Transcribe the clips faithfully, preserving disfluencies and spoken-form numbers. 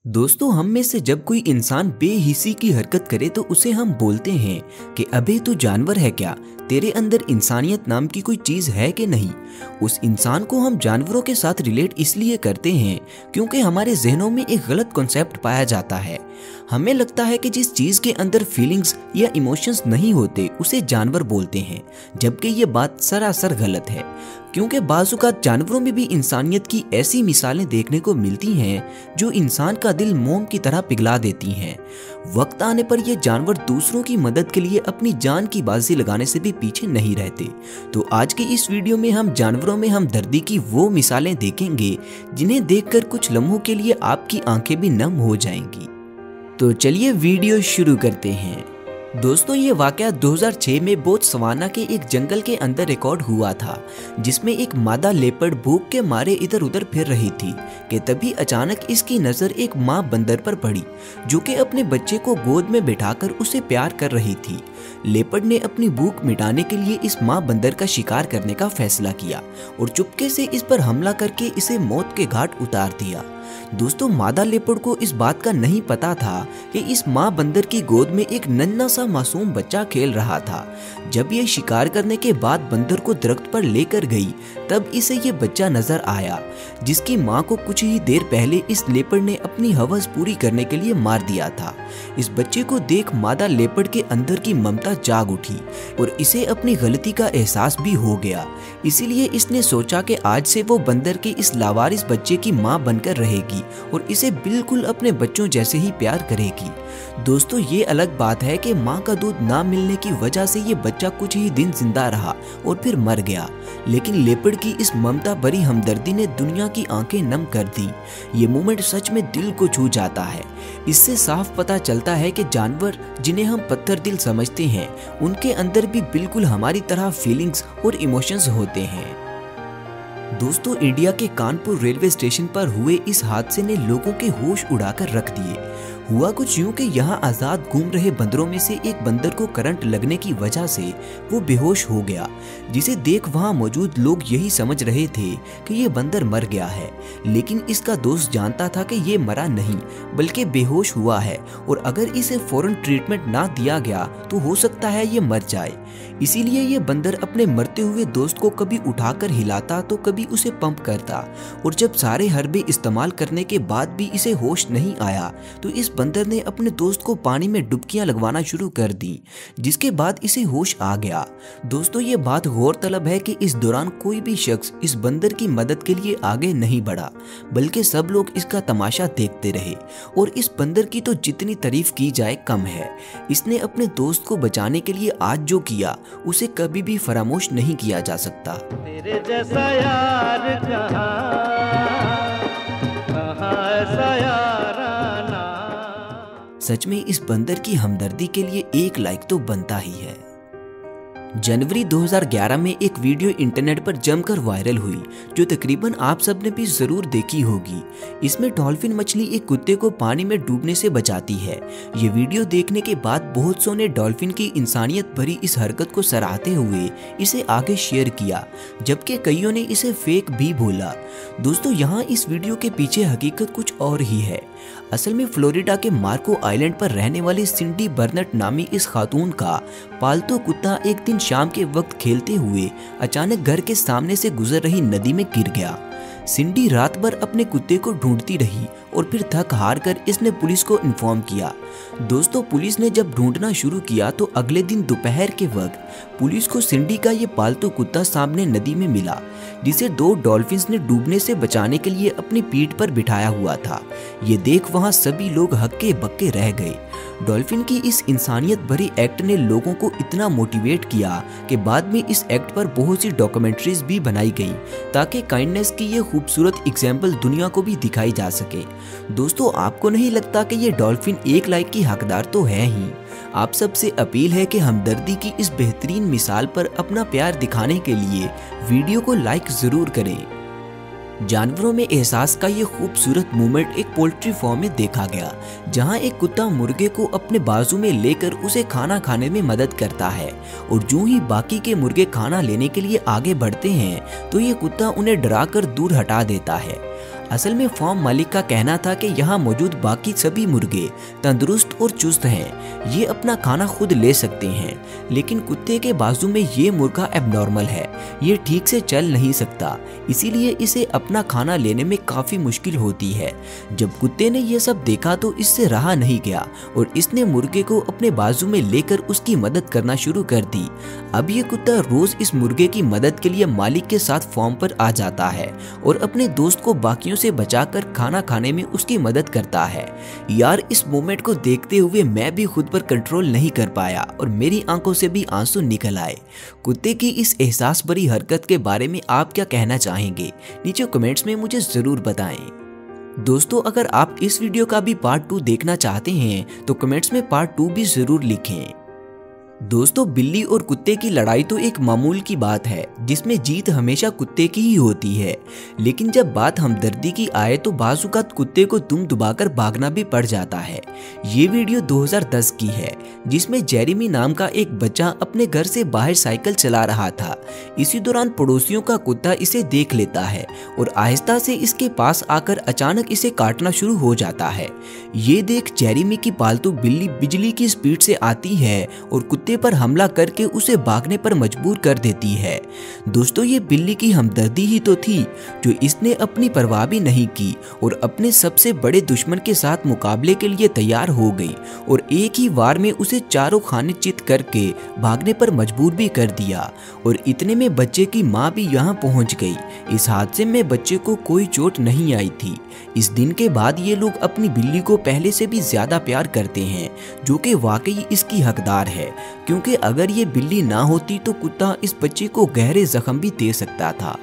दोस्तों, हम में से जब कोई इंसान बेहिसी की हरकत करे तो उसे हम बोलते हैं कि अबे तू जानवर है क्या, तेरे अंदर इंसानियत नाम की कोई चीज़ है कि नहीं। उस इंसान को हम जानवरों के साथ रिलेट इसलिए करते हैं क्योंकि हमारे जहनों में एक गलत कॉन्सेप्ट पाया जाता है। हमें लगता है कि जिस चीज़ के अंदर फीलिंग्स या इमोशंस नहीं होते उसे जानवर बोलते हैं, जबकि ये बात सरासर गलत है। क्योंकि बाज़-औक़ात जानवरों में भी इंसानियत की ऐसी मिसालें देखने को मिलती हैं जो इंसान का दिल मोम की तरह पिघला देती हैं। वक्त आने पर ये जानवर दूसरों की मदद के लिए अपनी जान की बाजी लगाने से भी पीछे नहीं रहते। तो आज के इस वीडियो में हम जानवरों में हमदर्दी की वो मिसालें देखेंगे जिन्हें देखकर कुछ लम्हों के लिए आपकी आंखें भी नम हो जाएंगी। तो चलिए वीडियो शुरू करते हैं। दोस्तों, ये वाकया दो हज़ार छह में बोत्सवाना के एक जंगल के अंदर रिकॉर्ड हुआ था, जिसमें एक मादा लेपर्ड भूख के मारे इधर उधर फिर रही थी कि तभी अचानक इसकी नज़र एक माँ बंदर पर पड़ी जो कि अपने बच्चे को गोद में बिठाकर उसे प्यार कर रही थी। लेपर्ड ने अपनी भूख मिटाने के लिए इस माँ बंदर का शिकार करने का फैसला किया और चुपके से इस पर हमला करके इसे मौत के घाट उतार दिया। दोस्तों, मादा लेपर्ड को इस बात का नहीं पता था कि इस माँ बंदर की गोद में एक नन्हा सा मासूम बच्चा खेल रहा था। जब ये शिकार करने के बाद बंदर को दरख्त पर लेकर गई तब इसे ये बच्चा नजर आया जिसकी माँ को कुछ ही देर पहले इस लेपर्ड ने अपनी हवस पूरी करने के लिए मार दिया था। इस बच्चे को देख मादा लेपर्ड के अंदर की ममता जाग उठी और इसे अपनी गलती का एहसास भी हो गया। इसीलिए इसने सोचा कि आज से वो बंदर के इस लावारिस बच्चे की माँ बनकर रहेगी और इसे बिल्कुल अपने बच्चों जैसे ही प्यार करेगी। दोस्तों, ये अलग बात है कि माँ का दूध ना मिलने की वजह से ये बच्चा कुछ ही दिन जिंदा रहा और फिर मर गया, लेकिन लेपर्ड की इस ममता भरी हमदर्दी ने दुनिया की आंखें नम कर दी। ये मोमेंट सच में दिल को छू जाता है। इससे साफ पता चलता है कि जानवर जिन्हें हम पत्थर दिल समझते हैं उनके अंदर भी बिल्कुल हमारी तरह फीलिंग्स और इमोशंस होते हैं। दोस्तों, इंडिया के कानपुर रेलवे स्टेशन पर हुए इस हादसे ने लोगों के होश उड़ाकर रख दिए। हुआ कुछ यूं कि यहाँ आज़ाद घूम रहे बंदरों में से एक बंदर को करंट लगने की वजह से वो बेहोश हो गया, जिसे देख वहाँ मौजूद लोग यही समझ रहे थे कि ये बंदर मर गया है। लेकिन इसका दोस्त जानता था कि ये मरा नहीं बल्कि बेहोश हुआ है और अगर इसे फौरन ट्रीटमेंट ना दिया गया तो हो सकता है ये मर जाए। इसीलिए ये बंदर अपने मरते हुए दोस्त को कभी उठाकर हिलाता तो कभी उसे पंप करता, और जब सारे हरबे इस्तेमाल करने के बाद भी इसे होश नहीं आया तो इस बंदर ने अपने दोस्त को पानी में डुबकियां लगवाना शुरू कर दी, जिसके बाद इसे होश आ गया। दोस्तों, ये बात गौरतलब है कि इस दौरान कोई भी शख्स इस बंदर की मदद के लिए आगे नहीं बढ़ा, बल्कि सब लोग इसका तमाशा देखते रहे। और इस बंदर की तो जितनी तारीफ की जाए कम है। इसने अपने दोस्त को बचाने के लिए आज जो किया उसे कभी भी फरामोश नहीं किया जा सकता। तेरे जैसा यार कहाँ, कहाँ ऐसा याराना। सच में इस बंदर की हमदर्दी के लिए एक लाइक तो बनता ही है। जनवरी दो हज़ार ग्यारह में एक वीडियो इंटरनेट पर जमकर वायरल हुई जो तकरीबन आप सब ने भी जरूर देखी होगी। इसमें डॉल्फिन मछली एक कुत्ते को पानी में डूबने से बचाती है। ये वीडियो देखने के बाद बहुत सौ ने डॉल्फिन की इंसानियत भरी इस हरकत को सराहते हुए इसे आगे शेयर किया, जबकि कईयों ने इसे फेक भी बोला। दोस्तों, यहाँ इस वीडियो के पीछे हकीकत कुछ और ही है। असल में फ्लोरिडा के मार्को आइलैंड पर रहने वाली सिंडी बर्नट नामी इस खातून का पालतू कुत्ता एक दिन शाम के वक्त खेलते हुए अचानक घर के सामने से गुजर रही नदी में गिर गया। सिंडी रात भर अपने कुत्ते को ढूंढती रही और फिर थक हार कर इसने पुलिस को इन्फॉर्म किया। दोस्तों, पुलिस ने जब ढूंढना शुरू किया तो अगले दिन दोपहर के वक्त पुलिस को सिंडी का ये पालतू कुत्ता सामने नदी में मिला, जिसे दो डॉल्फिन्स ने डूबने से बचाने के लिए अपनी पीठ पर बिठाया हुआ था। ये देख वहां सभी लोग हक्के बक्के रह गए। डॉल्फिन की इस इंसानियत भरी एक्ट ने लोगों को इतना मोटिवेट किया कि बाद में इस एक्ट पर बहुत सी डॉक्यूमेंट्रीज भी बनाई गई ताकि काइंडनेस की ये खूबसूरत एग्जाम्पल दुनिया को भी दिखाई जा सके। दोस्तों, आपको नहीं लगता कि ये डॉल्फिन एक लाइक की हकदार तो है ही? आप सबसे अपील है कि हमदर्दी की इस बेहतरीन मिसाल पर अपना प्यार दिखाने के लिए वीडियो को लाइक जरूर करें। जानवरों में एहसास का ये खूबसूरत मूवमेंट एक पोल्ट्री फार्म में देखा गया, जहां एक कुत्ता मुर्गे को अपने बाजू में लेकर उसे खाना खाने में मदद करता है, और जो ही बाकी के मुर्गे खाना लेने के लिए आगे बढ़ते हैं तो ये कुत्ता उन्हें डराकर दूर हटा देता है। असल में फार्म मालिक का कहना था कि यहाँ मौजूद बाकी सभी मुर्गे तंदुरुस्त और चुस्त हैं, ये अपना खाना खुद ले सकते हैं, लेकिन कुत्ते के बाजू में ये मुर्गा एबनॉर्मल है, ये ठीक से चल नहीं सकता, इसीलिए इसे अपना खाना लेने में काफ़ी मुश्किल होती है। जब कुत्ते ने ये सब देखा तो इससे रहा नहीं गया और इसने मुर्गे को अपने बाजू में लेकर उसकी मदद करना शुरू कर दी। अब ये कुत्ता रोज इस मुर्गे की मदद के लिए मालिक के साथ फार्म पर आ जाता है और अपने दोस्त को बाकियों से बचाकर खाना खाने में उसकी मदद करता है। यार, इस मोमेंट को देखते हुए मैं भी खुद पर कंट्रोल नहीं कर पाया और मेरी आंखों से भी आंसू निकल आए। कुत्ते की इस एहसास भरी हरकत के बारे में आप क्या कहना चाहेंगे? नीचे कमेंट्स में मुझे जरूर बताएं। दोस्तों, अगर आप इस वीडियो का भी पार्ट टू देखना चाहते हैं तो कमेंट्स में पार्ट टू भी जरूर लिखें। दोस्तों, बिल्ली और कुत्ते की लड़ाई तो एक मामूल की बात है जिसमें जीत हमेशा कुत्ते की ही होती है, लेकिन जब बात हमदर्दी की आए तो बाज़-औक़ात कुत्ते को दुम दबाकर भागना भी पड़ जाता है। ये वीडियो दो हज़ार दस की है जिसमें जेरेमी नाम का एक बच्चा अपने घर से बाहर साइकिल चला रहा था। इसी दौरान पड़ोसियों का कुत्ता इसे देख लेता है और आहिस्ता से इसके पास आकर अचानक इसे काटना शुरू हो जाता है। ये देख जेरेमी की पालतू बिल्ली बिजली की स्पीड से आती है और कुत्ते पर हमला करके उसे भागने पर मजबूर कर देती है। दोस्तों, ये बिल्ली की हमदर्दी ही तो थी जो इसने अपनी परवाह भी नहीं की और अपने सबसे बड़े दुश्मन के साथ मुकाबले के लिए तैयार हो गई और एक ही वार में उसे चारों खाने चित करके भागने पर मजबूर भी कर दिया। और इतने में बच्चे की माँ भी यहाँ पहुँच गई। इस हादसे में बच्चे को कोई चोट नहीं आई थी। इस दिन के बाद ये लोग अपनी बिल्ली को पहले से भी ज्यादा प्यार करते हैं, जो कि वाकई इसकी हकदार है, क्योंकि अगर ये बिल्ली ना होती तो कुत्ता इस बच्चे को गहरे जख्म भी दे सकता था।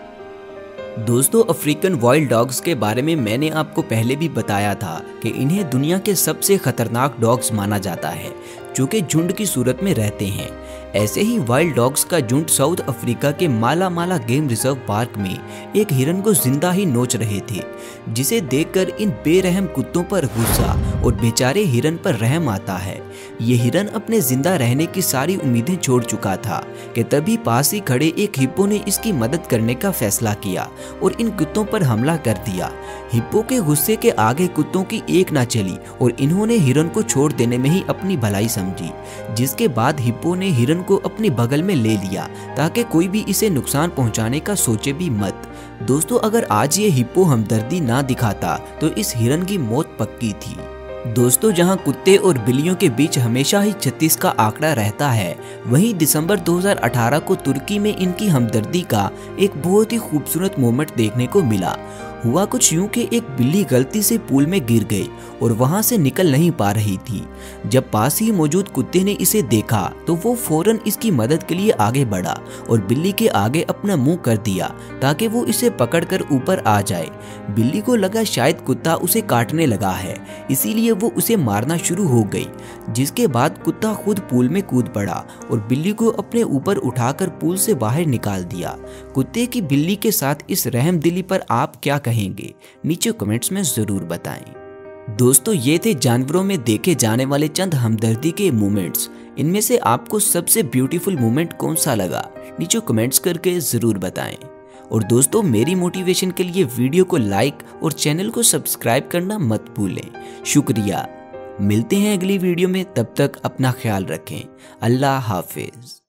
दोस्तों, अफ्रीकन वाइल्ड डॉग्स के बारे में मैंने आपको पहले भी बताया था कि इन्हें दुनिया के सबसे खतरनाक डॉग्स माना जाता है, जो कि झुंड की सूरत में रहते हैं। ऐसे ही वाइल्ड डॉग्स का झुंड साउथ अफ्रीका के Mala Mala game reserve park में एक हिरन को जिंदा ही नोच रहे थे, जिसे देखकर इन बेरहम कुत्तों पर गुस्सा और बेचारे हिरन पर रहम आता है। ये हिरन अपने जिंदा रहने की सारी उम्मीदें छोड़ चुका था कि तभी पास ही खड़े एक हिप्पो ने इसकी मदद करने का फैसला किया और इन कुत्तों पर हमला कर दिया। हिप्पो के गुस्से के आगे कुत्तों की एक ना चली और इन्होंने हिरन को छोड़ देने में ही अपनी भलाई समझी, जिसके बाद हिप्पो ने हिरन को अपने बगल में ले लिया ताकि कोई भी इसे नुकसान पहुंचाने का सोचे भी मत। दोस्तों, अगर आज ये हिप्पो हमदर्दी ना दिखाता तो इस हिरन की मौत पक्की थी। दोस्तों, जहां कुत्ते और बिल्लियों के बीच हमेशा ही छत्तीस का आंकड़ा रहता है, वहीं दिसंबर दो हज़ार अठारह को तुर्की में इनकी हमदर्दी का एक बहुत ही खूबसूरत मोमेंट देखने को मिला। हुआ कुछ यूं कि एक बिल्ली गलती से पूल में गिर गई और वहां से निकल नहीं पा रही थी। जब पास ही मौजूद कुत्ते ने इसे देखा तो वो फौरन इसकी मदद के लिए आगे बढ़ा और बिल्ली के आगे अपना मुंह कर दिया ताकि वो इसे पकड़कर ऊपर आ जाए। बिल्ली को लगा शायद कुत्ता उसे काटने लगा है, इसीलिए वो उसे मारना शुरू हो गई, जिसके बाद कुत्ता खुद पूल में कूद पड़ा और बिल्ली को अपने ऊपर उठाकर पूल से बाहर निकाल दिया। कुत्ते की बिल्ली के साथ इस रहमदिली पर आप क्या कहेंगे? नीचे कमेंट्स में जरूर बताएं। दोस्तों, ये थे जानवरों में देखे जाने वाले चंद हमदर्दी के मोमेंट्स। इनमें से आपको सबसे ब्यूटीफुल मोमेंट कौन सा लगा? नीचे कमेंट्स करके जरूर बताएं। और दोस्तों, मेरी मोटिवेशन के लिए वीडियो को लाइक और चैनल को सब्सक्राइब करना मत भूलें। शुक्रिया। मिलते हैं अगली वीडियो में, तब तक अपना ख्याल रखें। अल्लाह हाफिज।